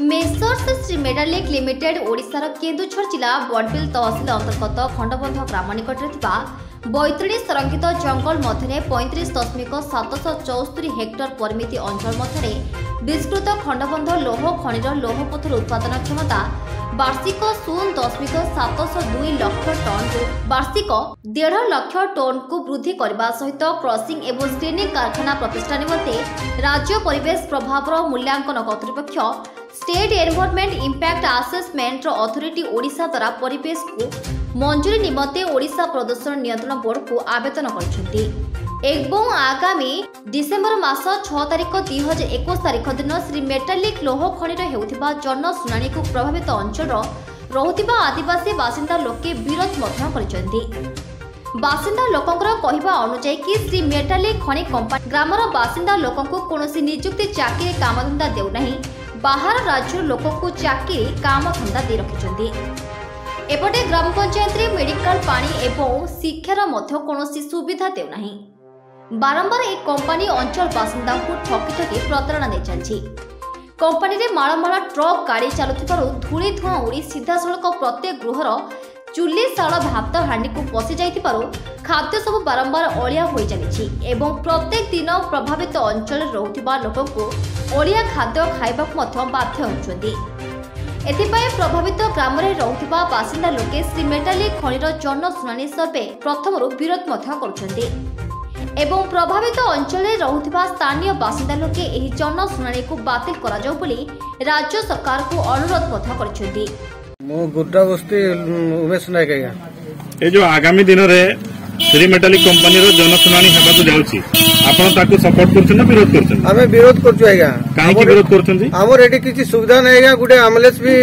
Messrs Shri metallic limited ओडिशार केन्दुझर जिला बड़बिल तहसिल अंतर्गत खंडबंध ग्राम निकटरे बैतडी संरक्षित जंगल मध्य 35.774 हेक्टर परिमिति अंचल मध्य विस्तृत खंडबंध लौह खनिर लौह पथर उत्पादन क्षमता वार्षिक 0.702 लाख टन वार्षिक 1.5 लाख टन को वृद्धि करने सहित क्रसिंग एवं स्क्रीनिंग कारखाना प्रतिष्ठा निमंते राज्य परिवेश प्रभाव मूल्यांकन कर्तृपक्ष state environment impact assessment authority Odisha द्वारा परिवेश को मंजूरी निमंते ओडिशा प्रदूषण नियंत्रण बोर्ड को आवेदन करछन्ती एवं आगामी डिसेंबर मास 6 तारिख 2021 तारिख दिन श्री मेटालिक लौह खनिर हेउथिबा जनशुनानी को प्रभावित अंचल रहुथिबा आदिवासी बासिंदा लोके विरोध मध्य करिसन्ती। बासिंदा लोकंकर कहिबा अनुसार कि श्री मेटालिक खनि कंपनी ग्रामर बासिंदा लोकंको कोनोसी नियुक्ति चाकरी कामधंदा देउ नहीं बाहर राज्य लोक को चाकरी काम धंदा दे रखिछन्ती। एपटे ग्राम पंचायत रे मेडिकल पानी एवं शिक्षार मध्य कोनोसी सुविधा देउ नहीं बारंबार एक कंपनी अंचल बासिंदा को ठकी ठकी प्रतारणा दे चलछि। कंपनी रे माळमाळ ट्रक गाड़ी चलुथिबारु धूली धुआं उड़ी सीधा सड़क प्रत्येक गृहर चुली शाल भात हांडी को पशि जाइथिबारु खाद्य सब बारंबार अलिया होई चलिछि एवं प्रत्येक दिन प्रभावित अंचल रहुथिबा लोकको अलिया खाद्य खाइबाक मध्य बाध्य होउछन्ती। एथिपाई प्रभावित ग्राम रे रहुथिबा बासिंदा लोके श्री मेटालिक खनिर जनशुनानी सर्वे प्रथमरु विरोध मध्य करुछन्ती एवं प्रभावित अंचल में रहुथिबा स्थानीय बासिंदा लोके एही जनशुनानी को बातिल करा जाउ बोली राज्य सरकार को अनुरोध मध्य करछन्ती। मो गुड्डा बस्ती उमेश नायक आज्ञा ए जो आगामी दिन रे श्री मेटालिक कंपनी रो जनशुनानी हेबा को जाउची आपण ताको सपोर्ट करछन ना विरोध करछन? हमें विरोध करछु आज्ञा। काहे की विरोध करछन? हमर एठी किछि सुविधा नै आज्ञा गुडे एम्बुलेंस भी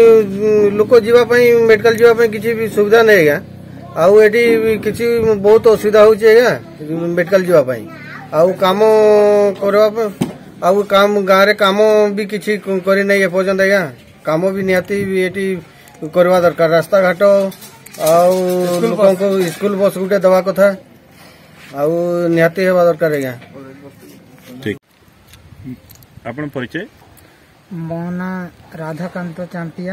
लोक जीवा पई मेडिकल जीवा पई किछि भी सुविधा नै आज्ञा आउ एठी किछि बहुत असुविधा होउची आज्ञा मेडिकल जीवा पई आउ काम करबा पई आउ काम गां रे काम भी किछि करि नै ए पर्यंत आज्ञा काम भी निहाती एटी करवा दरकार रास्ता घाट आउ लोकन को स्कूल बस गुटे दवा कथा आउ निहाती हेबा दरकार आज्ञा। ठीक आपण परिचय? मो ना राधाकांत चांपिया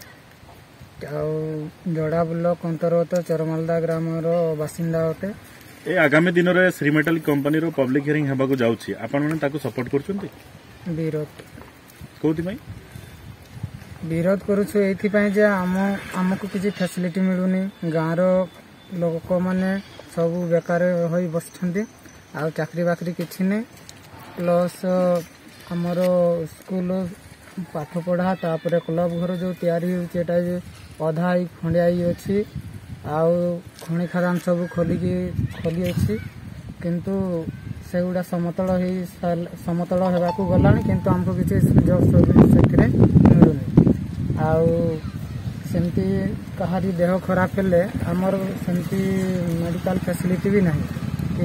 जोड़ा ब्लॉक अंतर्गत चरमालदा ग्राम बासिंदा अटे। ए आगामी दिन रे श्री मेटालिक कंपनी रो पब्लिक हियरिंग हेबा को जाउची आपण माने ताको सपोर्ट करछन्ती? विरोध कोथि पई विरोध करूछु एथिपाई जे हमको किसी फैसिलिटी मिलुनी गाँव लोक मैंने सब बेकार होई बसछन्ती आ चाकरी बाकरी किछि नै प्लस हमर स्कूल पाठ पढ़ा तापर क्लब घर जो तैयारी होता अधा खंडियाई अच्छी आउ खनि खदान सब खोली अच्छी किंतु सेगुड़ा समतल होगाकू गलानी किंतु हमको किसी सुजोग से मिलूनी आउ सेमती कहारी देह खराब हेले आमर सेमती मेडिकल फैसिलिटी भी नहीं कि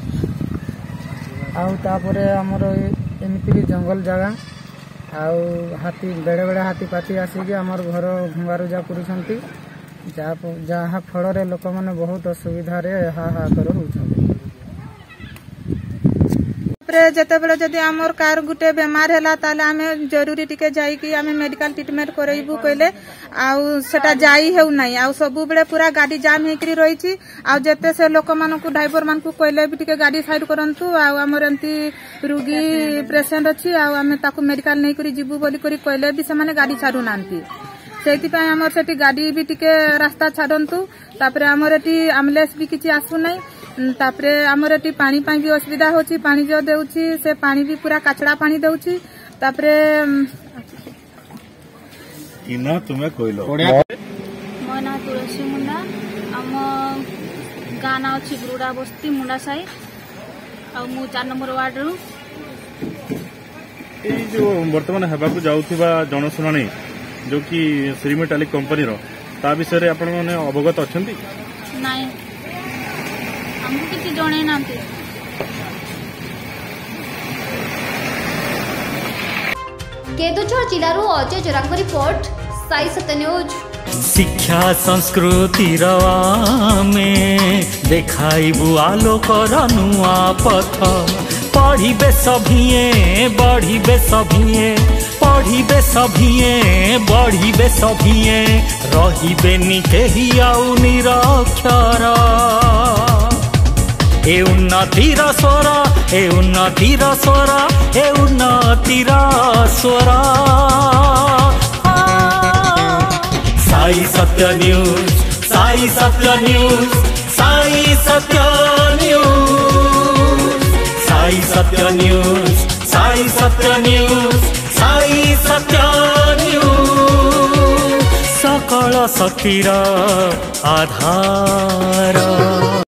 आउ तापरे आमर एमती भी जंगल जगह आउ हाथी बेड़े बेड़े हाथी पाती आसिक आमर घर भंगारुजा करुछन्ती जहाँ फल लोक मैंने बहुत असुविधा हाहाकार होउछन्ती। जेते बेले जदि आमर कार गुटे बेमार हैला ताले आमे जरूरी टिके जाई कि आमे मेडिकल ट्रीटमेंट करैबू कहले आउ सेटा जाई हेउ नै आउ सब बेले पूरा गाड़ी जाम हेकरी रहिछि आउ जेते से लोक मानकु ड्राइवर मानकु कहले भी टिके गाड़ी साइड करंतु आउ हमर एंती रोगी पेशेंट अछि आउ आमे ताकु मेडिकल नै करी जिबू बोली करी कहले भी से माने गाड़ी छाडू नांती सेति पय हमर सेति गाड़ी भी टिके रास्ता छाडंतु तापरे हमर एटी एम्बुलेंस भी किछि आसु नै तापरे हमर एटी पानी पाई भी असुविधा होछि पानी जो देउछि से पानी भी पूरा काचड़ा पानी देउछि तापरे इना तुमे कोइलो मो ना तुलसी मुंडा हम गाना अछि गुरुडा बस्ती मुंडा साई आ मु 4 नंबर वार्ड रु ए जो वर्तमान हेबा को जाउथिबा जनशुनानी जो कि श्री मेटालिक कंपनी रो ता विषय रे आपण माने अवगत अछंती? नाही हमको किसी जणे नांती। केन्दुझर जिलारू अजय जोरांग रिपोर्ट साई सत्य न्यूज। शिक्षा संस्कृति में देखाइबु आलोकर नुआ पथ पढ़िबे सभिए बढ़िबे सभिए। बढ़िबे सभिए रहिबेनि केहि आउ निरक्षर ए उन्नतिर स्वर ए उन्नतिर स्वर ए उन्नतिर स्वर Sai Satya news Sai Satya news Sai Satya news Sai Satya news Sai Satya news Sai Satya news सकल शक्तिर आधार।